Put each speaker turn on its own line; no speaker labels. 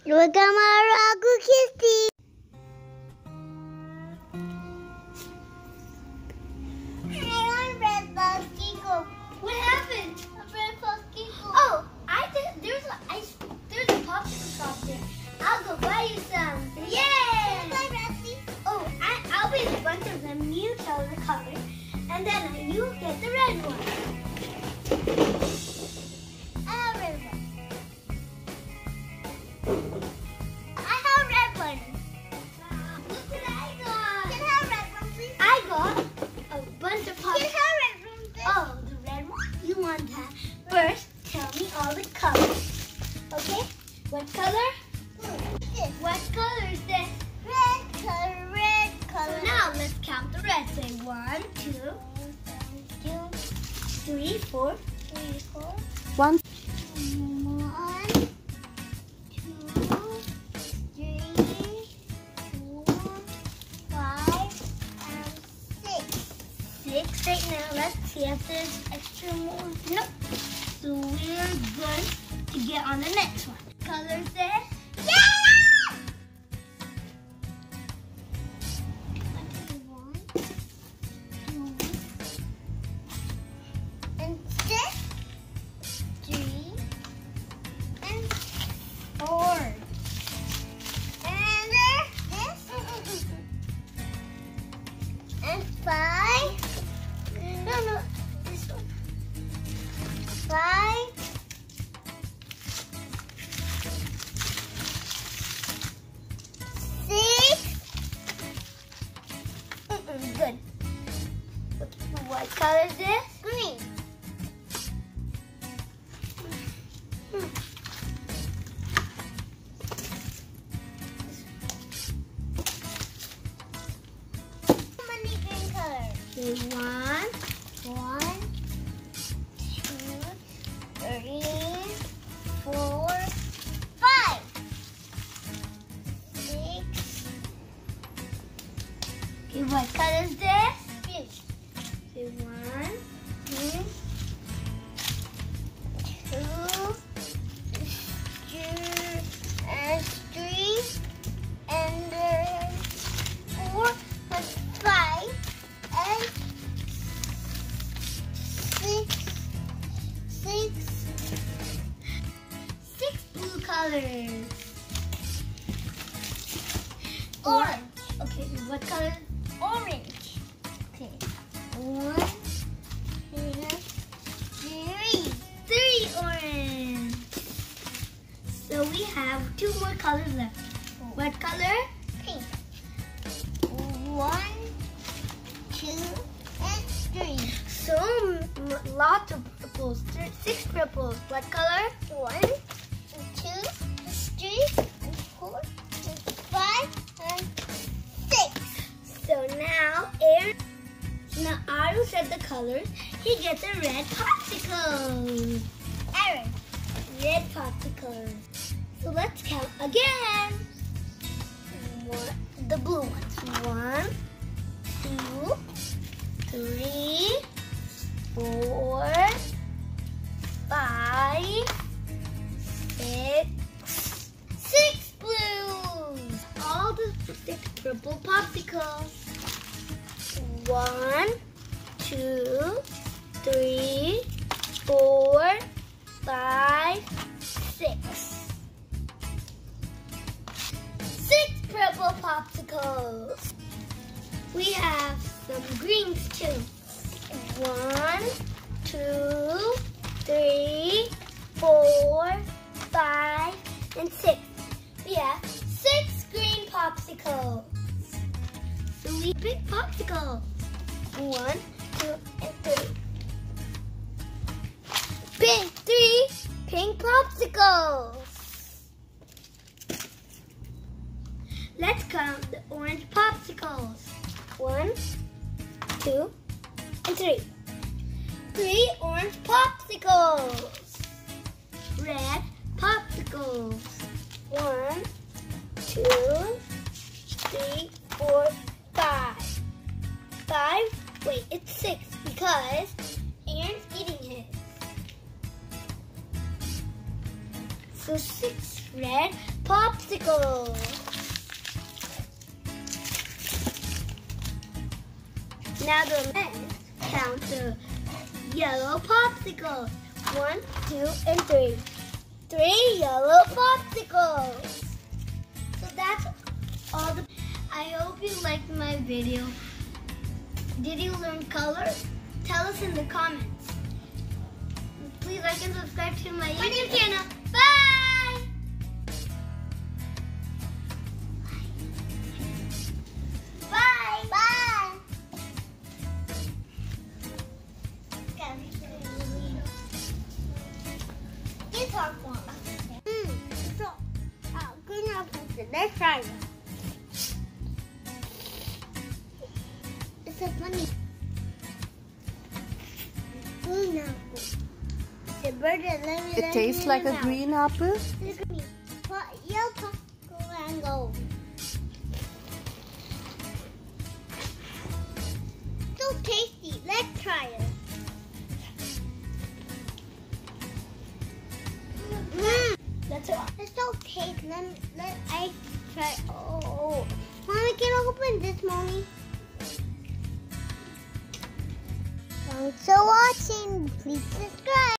Look at my Ragu Kitty. I want red Popsicle.
What happened?
A red Popsicle.
Oh, there's a popsicle shop there. I'll go buy you some. Yay!
Bye, Rusty.
Oh, I'll buy a bunch of them. You tell the color, and then you get the red one.
I have red one. I have red one.
Look what I got.
Can I have red one, please?
I got a bunch of
Can I
popsicles.
have red one, please?
Oh, the red one? You want that? First, tell me all the colors. Okay? What color?
This.
What color is this?
Red color, red color.
So now let's count the red. Say 1, 2, 3, 4.
3, 4.
1.
1, 2, 3, 4, 5, and 6.
6 right now. Let's see if there's extra more. Nope. So we're good to get on the next one. Colors there?
Yellow! 1, 2, and 6, 3, and 4. And this, and 5. No, this one. 5. 6.
Good. What color is this?
Green. How many green colors?
Say 1,
1, 2, 3, 4, 5, 6.
Okay, what color is this?
Green.
Say 1,
2, and 3, and 4, and 5, and
6 blue colors.
Orange.
Okay, what color?
Orange. Okay. 1, 2, 3.
3 orange. So we have 2 more colors left. What color?
Pink. 1, 2, and 3.
So lots of purples. 6 purples. What color?
1, 2, 3, and 4, and 5, and 6.
So now Aru said the colors. He gets a red popsicle.
Aaron.
Red popsicles. So let's count again. The blue ones. 1, 2, 3, 4, 5, 6. 6 blues. All the 6 purple popsicles. 1, 2, 3, 4, 5, 6. 6 purple popsicles. We have some greens too. 1, 2, 3, 4, 5, and 6. We have 6 green popsicles. So we pick popsicles. 1, 2, and 3. Pink 3 pink popsicles. Let's count the orange popsicles. 1, 2, and 3. 3 orange popsicles. Red popsicles. 1, 2, 3, 4, 5. 5. Wait, it's 6 because Aaron's eating his. So 6 red Popsicle. Now the next count the yellow popsicle. 1, 2, and 3. 3 yellow popsicles. So that's all the. I hope you liked my video. Did you learn colors? Tell us in the comments. Please like and subscribe to my YouTube channel. Bye! Bye!
Bye.
It's our one.
So, green apple. Let's try it. It's so funny. Green apple. The bird that
It tastes like a green apple.
Look at me. Yellow popsicle and gold. So tasty. Let's try it.
That's it.
It's so tasty. Let I try. Oh, Mommy, can I open this, Mommy? Thanks for watching. Please subscribe.